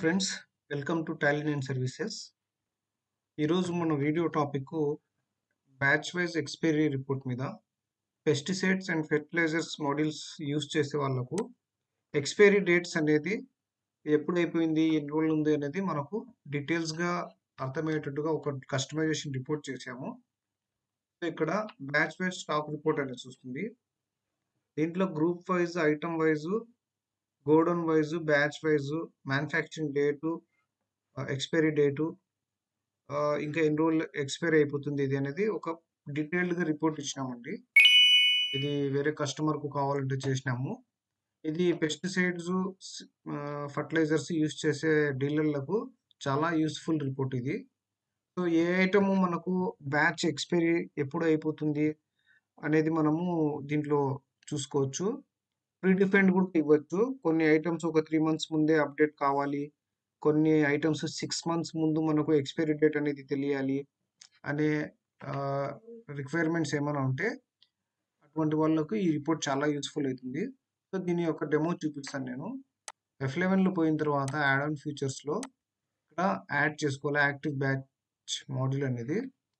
Friends, welcome to Tally services. ఈరోజు మన video topic batch wise expiry report మీద. Pesticides and fertilizers models use చేసే వాళ్ళకు expiry dates అనేది ఎప్పుడు అయిపోయింది, ఎన్ని రోజులు ఉంది అనేది మనకు డీటెయిల్స్గా అర్థమయ్యేటట్టుగా ఒక కస్టమైజేషన్ రిపోర్ట్ చేసాము. ఇక్కడ బ్యాచ్ వైజ్ స్టాక్ రిపోర్ట్ అనేది వస్తుంది. దీంట్లో group wise, item wise, godown wise, batch wise, manufacturing date, expiry date, ఇంకా ఎన్ని రోజులు ఎక్స్పైర్ అయిపోతుంది ఇది అనేది ఒక డీటెయిల్డ్గా రిపోర్ట్ ఇచ్చినామండి. ఇది వేరే కస్టమర్కు కావాలంటే చేసినాము. ఇది పెస్టిసైడ్స్, ఫర్టిలైజర్స్ యూజ్ చేసే డీలర్లకు చాలా యూస్ఫుల్ రిపోర్ట్ ఇది. సో ఏ ఐటమ్ మనకు బ్యాచ్ ఎక్స్పైరీ ఎప్పుడు అయిపోతుంది అనేది మనము దీంట్లో చూసుకోవచ్చు. ప్రీడిఫైన్డ్ కూడా ఇవ్వచ్చు. కొన్ని ఐటమ్స్ ఒక 3 months ముందే అప్డేట్ కావాలి, కొన్ని ఐటమ్స్ 6 months ముందు మనకు ఎక్స్పైరీ డేట్ అనేది తెలియాలి అనే రిక్వైర్మెంట్స్ ఏమైనా ఉంటే అటువంటి వాళ్ళకు ఈ రిపోర్ట్ చాలా యూస్ఫుల్ అవుతుంది. సో దీని యొక్క డెమో చూపిస్తాను నేను. F11లో పోయిన తర్వాత యాడ్ ఆన్ ఫీచర్స్లో ఇక్కడ యాడ్ చేసుకోవాలి యాక్టివ్ బ్యాచ్ మోడల్ అనేది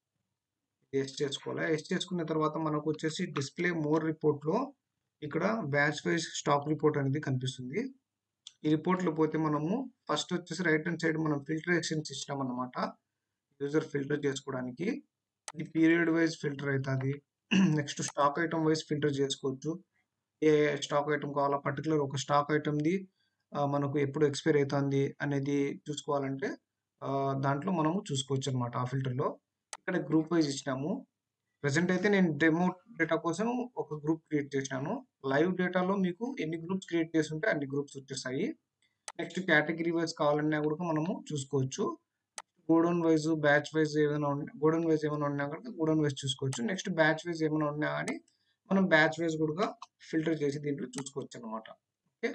ఎస్ చేసుకోవాలి. ఎస్ చేసుకున్న తర్వాత మనకు వచ్చేసి డిస్ప్లే మోర్ రిపోర్ట్లో ఇక్కడ బ్యాచ్ వైజ్ స్టాక్ రిపోర్ట్ అనేది కనిపిస్తుంది. ఈ రిపోర్ట్లో పోతే మనము ఫస్ట్ వచ్చేసి రైట్ హ్యాండ్ సైడ్ మనం ఫిల్టరేషన్స్ ఇచ్చినాం అన్నమాట. యూజర్ ఫిల్టర్ చేసుకోవడానికి ఇది పీరియడ్ వైజ్ ఫిల్టర్ అవుతుంది. Next stock item wise filter చేసుకోవచ్చు. ఏ స్టాక్ ఐటమ్ కావాలా, పర్టికులర్ ఒక స్టాక్ ఐటమ్ది మనకు ఎప్పుడు ఎక్స్పైర్ అవుతుంది అనేది చూసుకోవాలంటే దాంట్లో మనము చూసుకోవచ్చు అనమాట ఆ ఫిల్టర్లో. ఇక్కడ గ్రూప్ వైజ్ ఇచ్చినాము. ప్రెసెంట్ అయితే నేను డెమో డేటా కోసం ఒక గ్రూప్ క్రియేట్ చేసినాను. లైవ్ డేటాలో మీకు ఎన్ని గ్రూప్స్ క్రియేట్ చేస్తుంటే అన్ని గ్రూప్స్ వచ్చేసాయి. నెక్స్ట్ కేటగిరీ వైజ్ కావాలన్నా కూడా మనము చూసుకోవచ్చు. గోడౌన్ వైజ్, బ్యాచ్ వైజ్ ఏమైనా గోడౌన్ వైజ్ ఏమైనా ఉన్నా కనుక గోడౌన్ వైజ్ చూసుకోవచ్చు. నెక్స్ట్ బ్యాచ్ వైజ్ ఏమైనా ఉన్నా కానీ మనం బ్యాచ్ వైజ్ కూడా ఫిల్టర్ చేసి దీంట్లో చూసుకోవచ్చు అనమాట. ఓకే,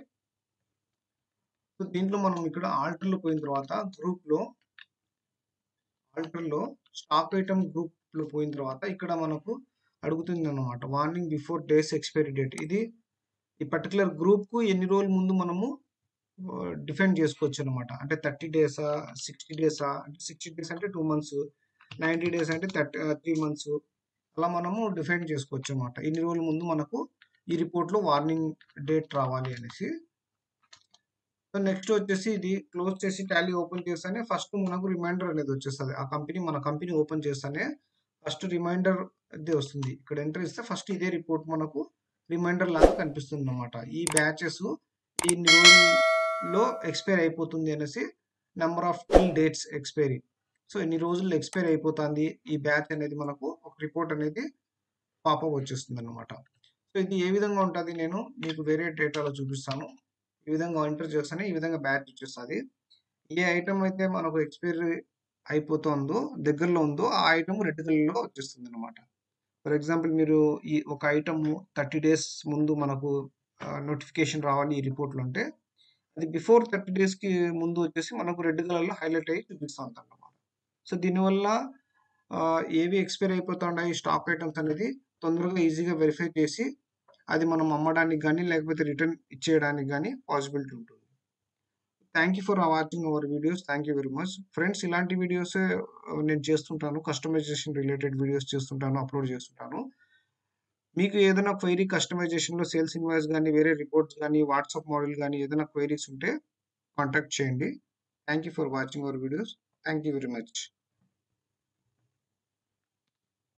సో దీంట్లో మనం ఇక్కడ ఆల్టర్లో పోయిన తర్వాత ఆల్టర్లో స్టాక్ ఐటమ్ గ్రూప్లో పోయిన తర్వాత ఇక్కడ మనకు అడుగుతుంది అనమాట warning before days expiry date. ఇది ఈ పర్టికులర్ గ్రూప్కు ఎన్ని రోజుల ముందు మనము డిఫైన్ చేసుకోవచ్చు అనమాట. అంటే 30 డేసా, 60 డేసా, అంటే 60 డేస్ అంటే 2 months, 90 డేస్ అంటే 3 months, అలా మనము డిఫైన్ చేసుకోవచ్చు అనమాట. ఇన్ని రోజుల ముందు మనకు ఈ రిపోర్ట్లో వార్నింగ్ డేట్ రావాలి అనేసి. సో నెక్స్ట్ వచ్చేసి ఇది క్లోజ్ చేసి టాలీ ఓపెన్ చేస్తానే ఫస్ట్ మనకు రిమైండర్ అనేది వచ్చేస్తుంది. మన కంపెనీ ఓపెన్ చేస్తానే ఫస్ట్ రిమైండర్ ఇది వస్తుంది. ఇక్కడ ఎంటర్ ఇస్తే ఫస్ట్ ఇదే రిపోర్ట్ మనకు రిమైండర్ లాగా కనిపిస్తుంది అనమాట. ఈ బ్యాచెస్ ఈ రోజుల్లో ఎక్స్పైర్ అయిపోతుంది అనేసి number of till dates expiry. So ఎన్ని రోజుల్లో ఎక్స్పైర్ అయిపోతుంది ఈ బ్యాచ్ అనేది మనకు ఒక రిపోర్ట్ అనేది పాపప్ వచ్చేస్తుంది అనమాట. సో ఇది ఏ విధంగా ఉంటుంది నేను మీకు వేరే డేటాలో చూపిస్తాను. ఈ విధంగా ఎంటర్ చేస్తానే ఈ విధంగా బ్యాచ్ వచ్చేస్తుంది. ఏ ఐటమ్ అయితే మనకు ఎక్స్పైరీ అయిపోతుందో దగ్గరలో ఉందో ఆ ఐటమ్ రెడ్ కలర్లో వచ్చేస్తుంది అనమాట. ఫర్ ఎగ్జాంపుల్ మీరు ఈ ఒక ఐటమ్ 30 days ముందు మనకు నోటిఫికేషన్ రావాలి ఈ రిపోర్ట్లో అంటే అది బిఫోర్ 30 daysకి ముందు వచ్చేసి మనకు రెడ్ కలర్లో హైలైట్ అయ్యి చూపిస్తుంది అన్నమాట. సో దీనివల్ల ఏవి ఎక్స్పైర్ అయిపోతున్నాయి స్టాక్ ఐటమ్స్ అనేది తొందరగా ఈజీగా వెరిఫై చేసి అది మనం అమ్మడానికి కానీ లేకపోతే రిటర్న్ ఇచ్చేయడానికి కానీ పాసిబిలిటీ ఉంటుంది. Thank you for watching our videos. Thank you very much friends. ఇలాంటి వీడియోస్ నేను చేస్తుంటాను, కస్టమైజేషన్ రిలేటెడ్ వీడియోస్ చేస్తుంటాను, అప్లోడ్ చేస్తుంటాను. మీకు ఏదైనా క్వైరీ కస్టమైజేషన్లో సేల్స్ ఇన్వాయిస్ కానీ వేరే రిపోర్ట్స్ కానీ వాట్సాప్ మోడల్ కానీ ఏదైనా క్వైరీస్ ఉంటే కాంటాక్ట్ చేయండి. Thank you for watching our videos. Thank you very much.